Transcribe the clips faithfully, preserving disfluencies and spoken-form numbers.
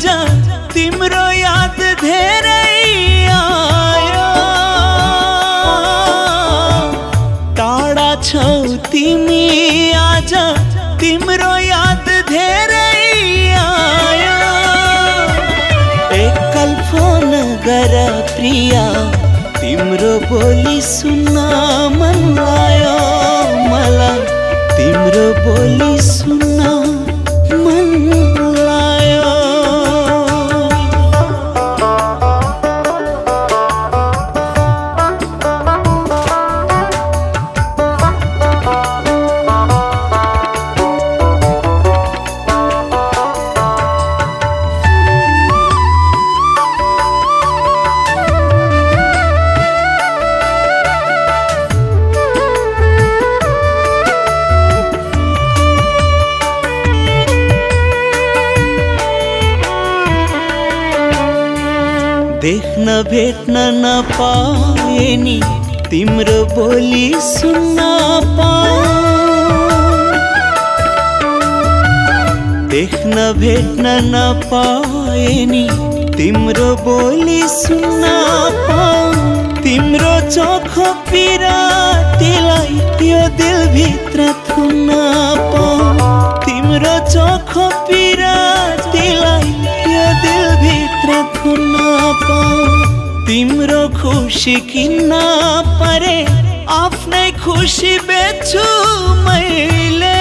तिम्रो याद धेरै आयो। टाढा छौ तिमी आज तिम्रो याद धेरै आयो। एकल फोन गर प्रिया तिम्रो बोली सुन्न मन लाग्यो। मलाई तिम्रो बोली सुन्न मन लाग्यो। देख्न भेट्न नपाए नि तिम्रो बोली सुन्न पाऊँ। देख्न भेट्न नपाए नि तिम्रो बोली सुन्न पाऊँ। तिम्रो चोखो पिरातीलाई यो दिलभित्र थुन्न पाऊँ। तिम्रो चोखो पिरातीलाई यो दिलभित्र थुन्न पाऊँ। तिम्रो खुशी किन्न परे आफ्नै खुशी बेच्छु मैले।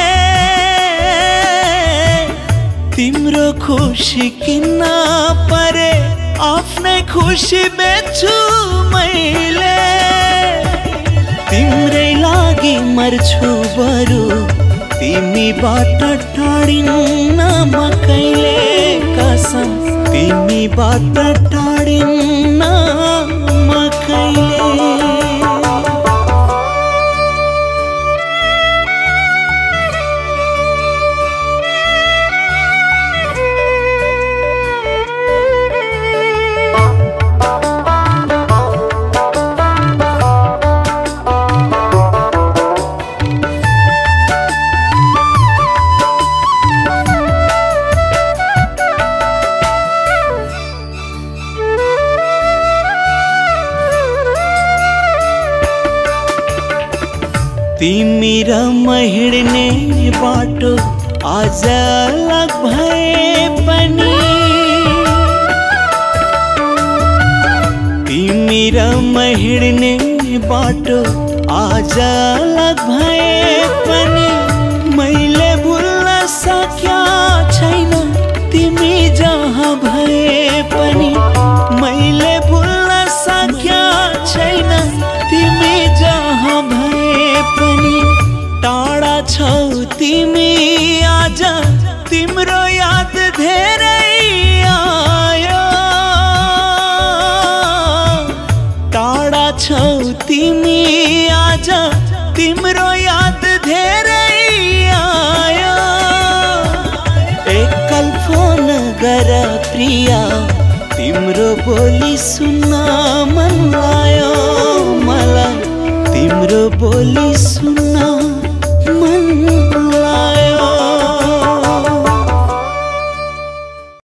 तिम्रो खुशी किन्न परे आफ्नै खुशी बेच्छु मैले। तिम्रै लागि मर्छु बरु तिमीबाट टाढिन्न म कहिले कसम। तिमीबाट टाढिन्न म कहिले। तिमी र म हिँड्ने बाटो आज अलग भए पनि। तिमी र म हिँड्ने बाटो आज अलग भए पनि। मैले भुल्न सक्या छैन तिमी जहाँ भए पनि। मैले भुल्न सक्या छैन तिमी जहाँ भए पनि। टाढा छौ तिमी आज तिम्रो याद धेरै आयो। टाढा छौ तिमी आज तिम्रो याद धेरै आयो। एकल फोन गर प्रिया तिम्रो बोली सुन्न मन लाग्यो। मलाई तिम्रो बोली सुन्न